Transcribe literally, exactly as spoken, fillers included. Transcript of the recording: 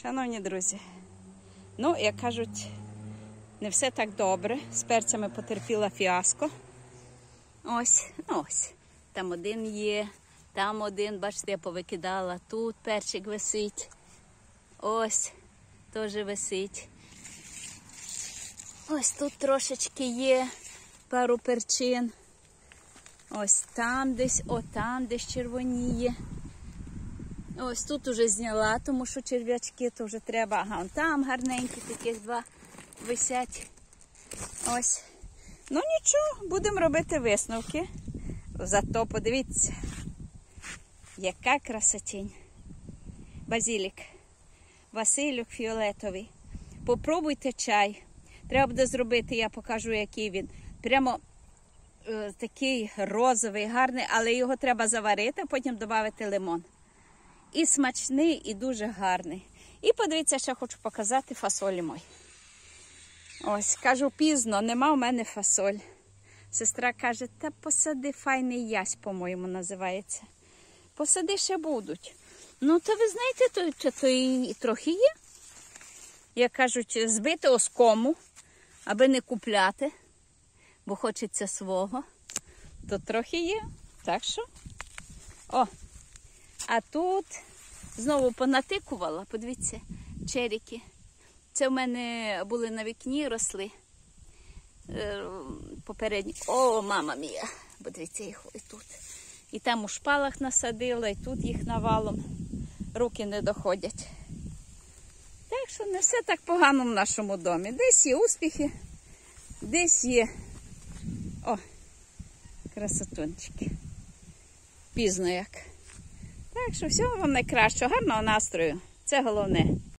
Шановні друзі, ну, як кажуть, не все так добре. З перцями потерпіла фіаско. Ось, ну ось, там один є, там один, бачите, я повикидала, тут перчик висить. Ось, теж висить. Ось тут трошечки є пару перчин. Ось там десь, о там десь червоніє. Ось тут уже зняла, тому що черв'ячки то вже треба. Ага, вон там гарненькі таких два висять. Ось. Ну нічого, будемо робити висновки. Зато подивіться, яка красотінь. Базилік, Василюк фіолетовий. Попробуйте чай. Треба буде зробити, я покажу, який він. Прямо е, такий розовий, гарний, але його треба заварити, а потім додати лимон. І смачний, і дуже гарний. І подивіться, ще хочу показати фасолі мої. Ось, кажу, пізно, нема в мене фасоль. Сестра каже, та посади, файний ясь, по-моєму, називається. Посади ще будуть. Ну, то ви знаєте, то, то, то і трохи є. Як кажуть, збити оскому, аби не купляти, бо хочеться свого. То трохи є, так що. О, а тут знову понатикувала, подивіться, черіки. Це в мене були на вікні, росли попередні. О, мама мія, подивіться їх і тут. І там у шпалах насадила, і тут їх навалом. Руки не доходять. Так що не все так погано в нашому домі. Десь є успіхи, десь є, о, красотунчики. Пізно як. Так що всього вам найкращого, гарного настрою. Це головне.